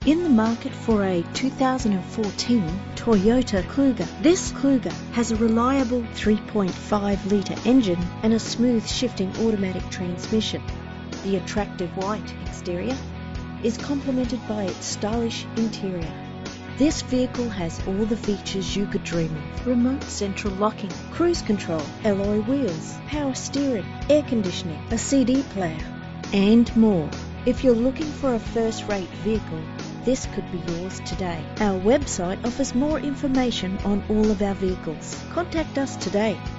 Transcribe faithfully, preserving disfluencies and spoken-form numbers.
in the market for a two thousand fourteen Toyota Kluger. This Kluger has a reliable three point five litre engine and a smooth shifting automatic transmission. The attractive white exterior is complemented by its stylish interior. This vehicle has all the features you could dream of: remote central locking, cruise control, alloy wheels, power steering, air conditioning, a C D player, and more. If you're looking for a first-rate vehicle, this could be yours today. Our website offers more information on all of our vehicles. Contact us today.